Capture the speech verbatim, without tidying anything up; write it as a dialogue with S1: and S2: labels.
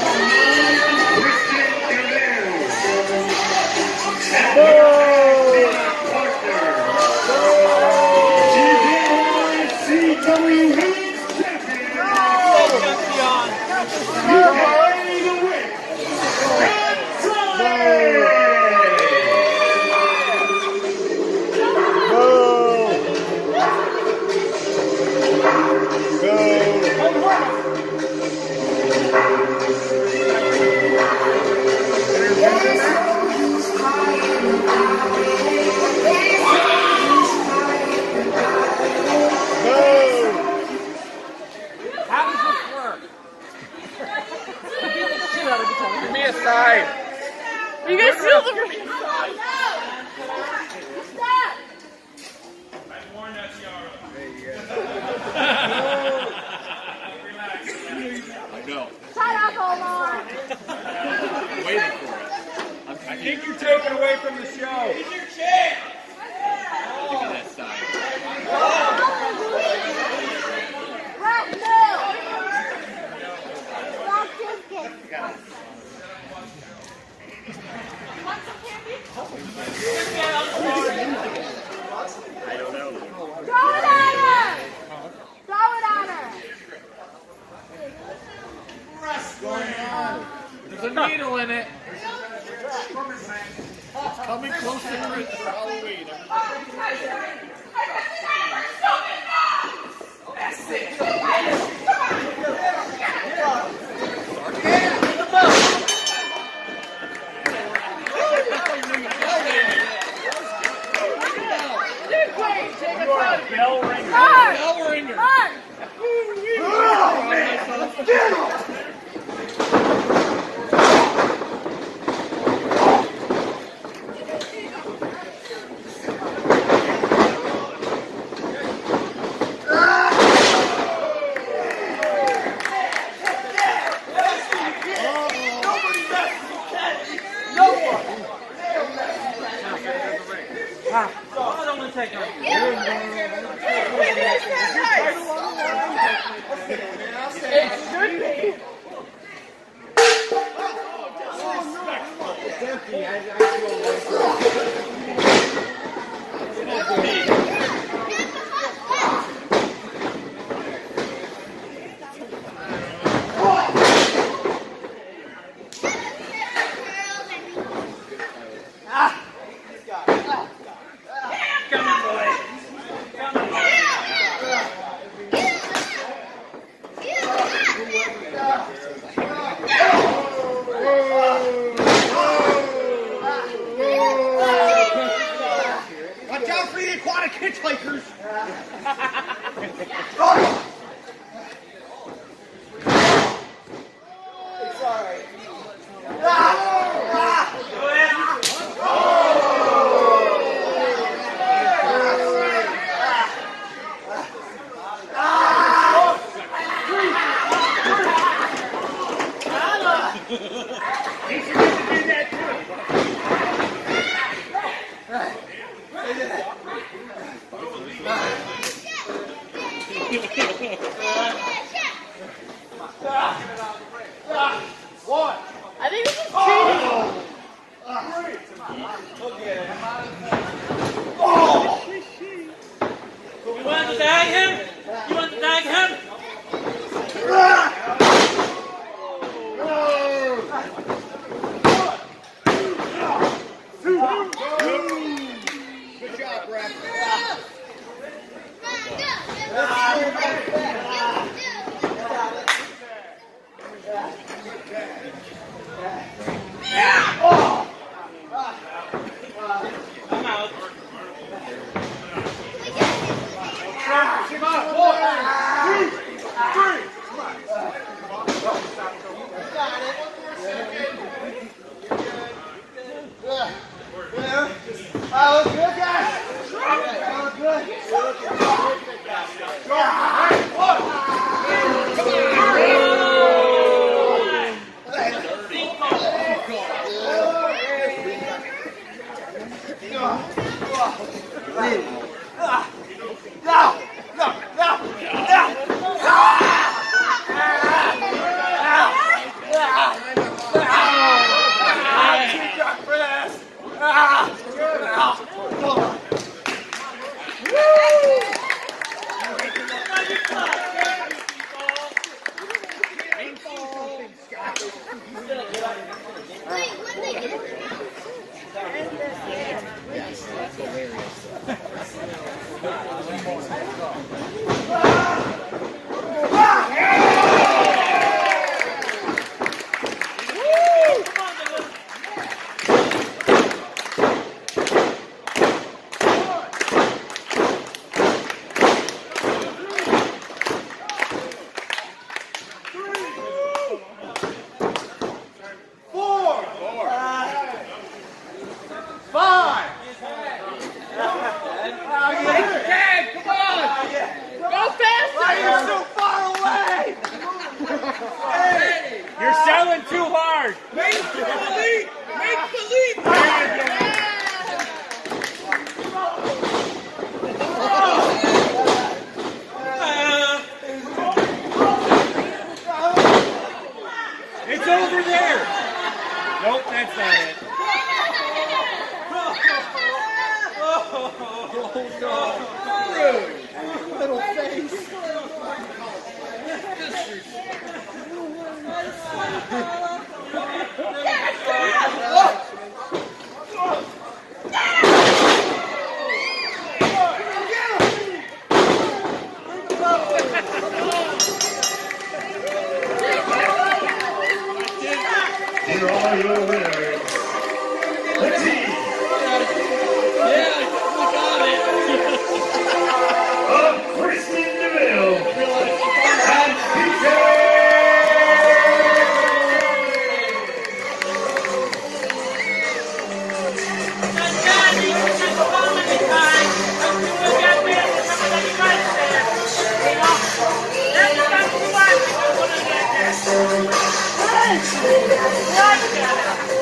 S1: You guys still the
S2: I know.
S3: Shut up, Omar!
S2: I'm waiting for it. I think you're taken away from the show. It's your chance. Look at that side.
S3: Right now! Stop drinking.
S2: I don't know.
S3: Throw it at her! Throw it at her!
S2: What's going on? There's a needle in it. It's coming close to Christmas for Halloween. That's it. Bell ringer. Bell ringer. Oh, man. Get off.
S1: I don't want to take her. It should be.
S4: It's empty. I, I
S2: Watch out for the aquatic hitchhikers!
S4: It's alright.
S2: What?
S1: I think this is cheating. You want to tag him? You want to tag him?
S2: Good job, Brad.
S1: I'm out.
S2: Come on, one, two, three.
S4: That was good, guys. That was good.
S2: Go. Hey, one.
S4: No, no, no, no.
S2: You're selling too hard. Make believe. Make believe. It's over there. Nope, that's not it.
S4: Little face.
S5: Here are your winners, the team of Preston DeVille and P K.
S3: Hey!